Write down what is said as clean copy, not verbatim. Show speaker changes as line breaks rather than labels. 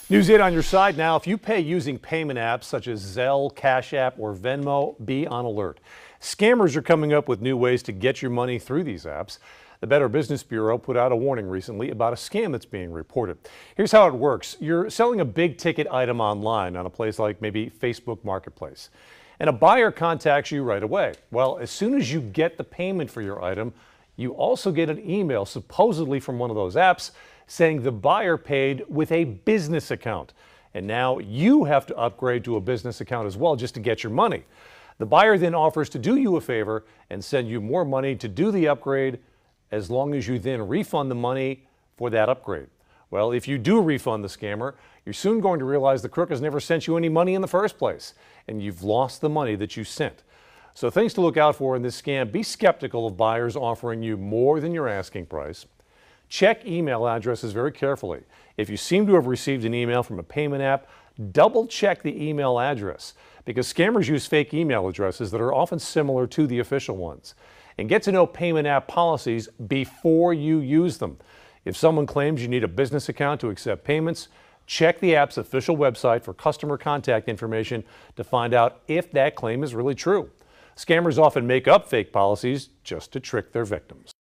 News 8 on your side now. If you pay using payment apps such as Zelle, Cash App, or Venmo, be on alert. Scammers are coming up with new ways to get your money through these apps. The Better Business Bureau put out a warning recently about a scam that's being reported. Here's how it works. You're selling a big ticket item online on a place like maybe Facebook Marketplace, and a buyer contacts you right away. Well, as soon as you get the payment for your item, you also get an email supposedly from one of those apps saying the buyer paid with a business account. And now you have to upgrade to a business account as well just to get your money. The buyer then offers to do you a favor and send you more money to do the upgrade as long as you then refund the money for that upgrade. Well, if you do refund the scammer, you're soon going to realize the crook has never sent you any money in the first place, and you've lost the money that you sent. So things to look out for in this scam: be skeptical of buyers offering you more than your asking price. Check email addresses very carefully. If you seem to have received an email from a payment app, double check the email address, because scammers use fake email addresses that are often similar to the official ones. And get to know payment app policies before you use them. If someone claims you need a business account to accept payments, check the app's official website for customer contact information to find out if that claim is really true. Scammers often make up fake policies just to trick their victims.